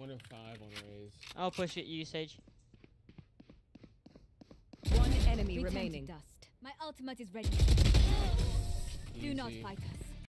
1 and 5 on raise. I'll push it, you Sage. One enemy Return to remaining. dust. My ultimate is ready. Do not Easy. fight us.